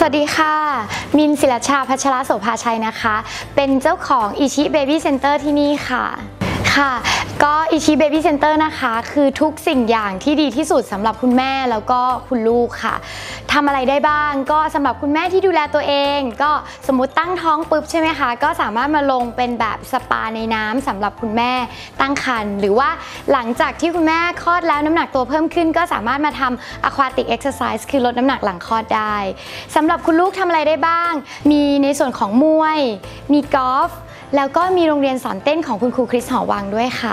วัสดีค่ะมินศิลชาพัชรโสภาชัยนะคะเป็นเจ้าของอิชิเบบี้เซ็นเตอร์ที่นี่ค่ะก็อิชิเบบี้เซ็นเตอร์นะคะคือทุกสิ่งอย่างที่ดีที่สุดสำหรับคุณแม่แล้วก็คุณลูกค่ะทำอะไรได้บ้างก็สำหรับคุณแม่ที่ดูแลตัวเองก็สมมุติตั้งท้องปุ๊บใช่ไหมคะก็สามารถมาลงเป็นแบบสปาในน้ำสำหรับคุณแม่ตั้งครรภ์หรือว่าหลังจากที่คุณแม่คลอดแล้วน้ำหนักตัวเพิ่มขึ้นก็สามารถมาทำ aquatic exercise คือลดน้ำหนักหลังคลอดได้สำหรับคุณลูกทำอะไรได้บ้างมีในส่วนของมวยมีกอล์ฟแล้วก็มีโรงเรียนสอนเต้นของคุณครูคริสหอวังด้วยค่ะ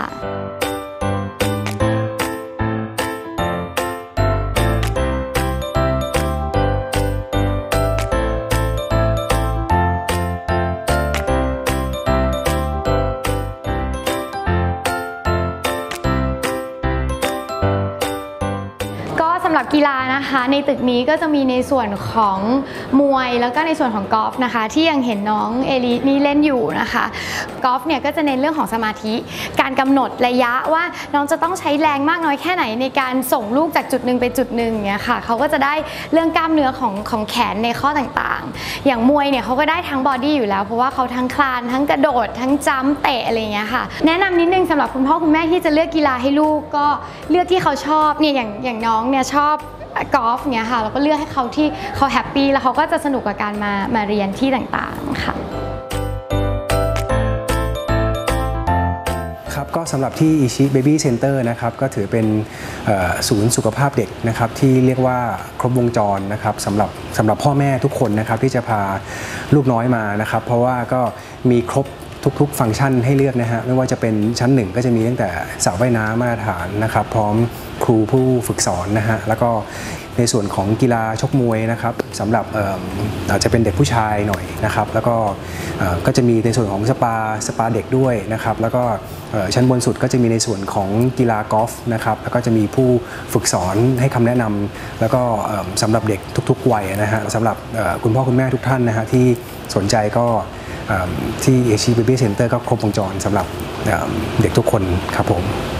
สำหรับกีฬานะคะในตึกนี้ก็จะมีในส่วนของมวยแล้วก็ในส่วนของกอล์ฟนะคะที่ยังเห็นน้องเอลินี่เล่นอยู่นะคะกอล์ฟเนี่ยก็จะเน้นเรื่องของสมาธิการกำหนดระยะว่าน้องจะต้องใช้แรงมากน้อยแค่ไหนในการส่งลูกจากจุดหนึ่งไปจุดหนึ่งเนี่ยค่ะเขาก็จะได้เรื่องกล้ามเนื้อของแขนในข้อต่างๆอย่างมวยเนี่ยเขาก็ได้ทั้งบอดี้อยู่แล้วเพราะว่าเขาทั้งคลานทั้งกระโดดทั้งจัมป์เตะอะไรเงี้ยค่ะแนะนำนิดนึงสำหรับคุณพ่อคุณแม่ที่จะเลือกกีฬาให้ลูกก็เลือกที่เขาชอบเนี่ยอย่างน้องเนี่ยชอบกอล์ฟเนี้ยค่ะเราก็เลือกให้เขาที่เขาแฮปปี้แล้วเขาก็จะสนุกกับการมาเรียนที่ต่างๆค่ะครับก็สำหรับที่อิชิเบบี้เซ็นเตอร์นะครับก็ถือเป็นศูนย์สุขภาพเด็กนะครับที่เรียกว่าครบวงจรนะครับสำหรับพ่อแม่ทุกคนนะครับที่จะพาลูกน้อยมานะครับเพราะว่าก็มีครบทุกฟังก์ชันให้เลือกนะฮะไม่ว่าจะเป็นชั้น1ก็จะมีตั้งแต่สระว่ายน้ำมาตรฐานนะครับพร้อมครูผู้ฝึกสอนนะฮะแล้วก็ในส่วนของกีฬาชกมวยนะครับสำหรับอาจจะเป็นเด็กผู้ชายหน่อยนะครับแล้วก็จะมีในส่วนของสปาเด็กด้วยนะครับแล้วก็ชั้นบนสุดก็จะมีในส่วนของกีฬากอล์ฟนะครับแล้วก็จะมีผู้ฝึกสอนให้คำแนะนำแล้วก็สำหรับเด็กทุกๆวัยนะฮะสำหรับคุณพ่อคุณแม่ทุกท่านนะฮะที่สนใจก็ที่อิชิเบบี้เซ็นเตอร์ก็ครบวงจรสำหรับเด็กทุกคนครับผม